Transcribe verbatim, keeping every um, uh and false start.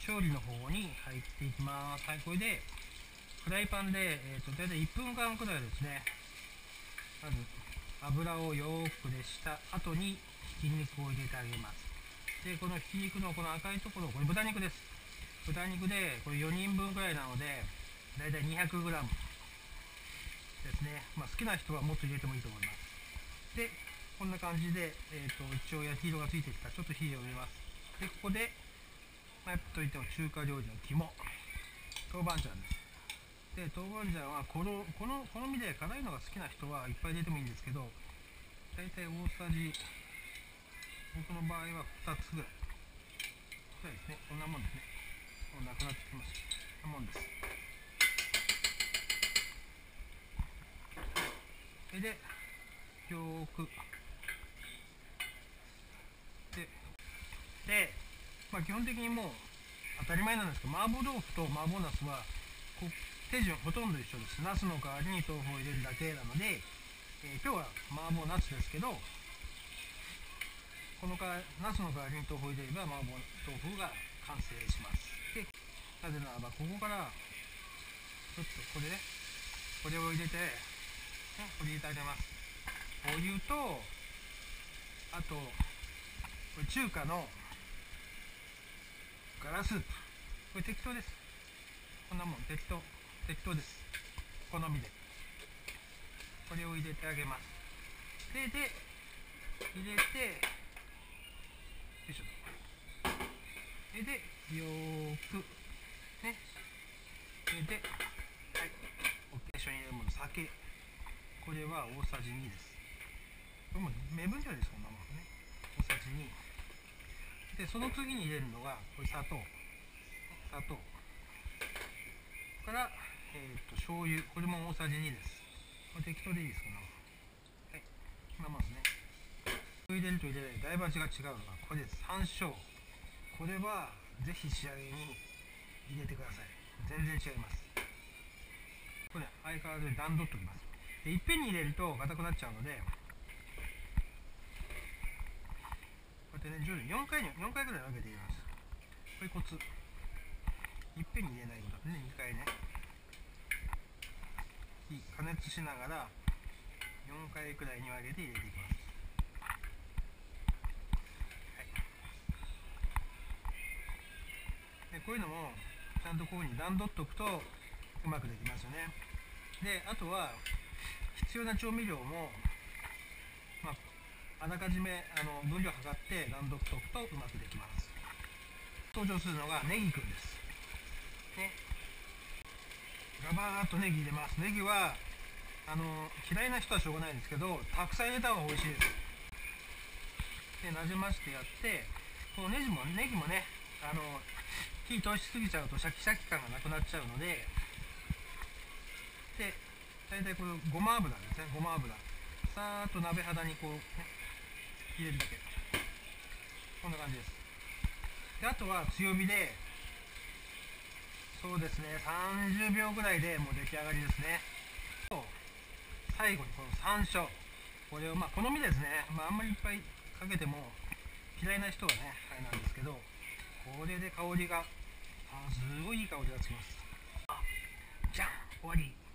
調理の方に入っていきます。はい、これでフライパンで、えー、と大体いっぷんかんくらいですね。まず油をよーく熱した後にひき肉を入れてあげます。でこのひき肉のこの赤いところ、これ豚肉です。豚肉でこれよにんぶんくらいなので大体 にひゃくグラム ですね。まあ、好きな人はもっと入れてもいいと思います。でこんな感じで、えー、と一応焼き色がついてきたらちょっと火を入れます。でここで、まあ、やっといても中華料理の肝、豆板醤です。で豆板醤はこのこの好みで辛いのが好きな人はいっぱい入れてもいいんですけど、大体大さじ、僕の場合はふたつぐらいくらいですね。こんなもんですね。もうなくなってきます。こんなもんです。それでよーくでで、まあ、基本的にもう当たり前なんですけど、麻婆豆腐と麻婆茄子はこ手順ほとんど一緒です。茄子の代わりに豆腐を入れるだけなので、えー、今日は麻婆茄子ですけど、このか茄子の代わりに豆腐を入れれば麻婆豆腐が完成します。でなぜならばここからちょっとこれね、これを入れて、ね、これ入れてあげます。お湯と、あとこれ中華のガラスープ、これ適当です。こんなもん適当適当です。好みでこれを入れてあげます。でで入れて、よいしょ。ででよーくね、でではい、一緒に入れるもの、酒、これは大さじにです。これも目分量です。こんなもんね、大さじにで、その次に入れるのがこれ砂糖、砂糖から、えー、と醤油、これも大さじにです。これ適当でいいです。こんなもん、はい、こんなもんですね。入れると入れないだいぶ味が違うのがこれです。山椒、これはぜひ仕上げに入れてください。全然違います。これ相変わらず段取っておきます。でいっぺんに入れると硬くなっちゃうので、こうやってね、徐々によんかいによんかいぐらい分けて入れます。これコツ。いっぺんに入れないことね、にかいね、火加熱しながらよんかいくらいに分けて入れていきます。でこういうのもちゃんとこういうふうに段取っておくとうまくできますよね。であとは必要な調味料も、まあ、あらかじめあの分量測って段取っておくとうまくできます。登場するのがネギくんです、ね、ガバーッとネギ入れます。ネギはあの嫌いな人はしょうがないんですけど、たくさん入れた方が美味しいです。でなじましてやって、このネギもネギもね、あの火通しすぎちゃうとシャキシャキ感がなくなっちゃうので、で大体これごま油ですね。ごま油さーっと鍋肌にこう、ね、入れるだけ、こんな感じです。であとは強火で、そうですね、さんじゅうびょうぐらいでもう出来上がりですね。最後にこの山椒、これをまあ好みですね。まあ、あんまりいっぱいかけても嫌いな人はねあれなんですけど、これで香りが、あすごいいい香りがつきます。じゃん、終わり。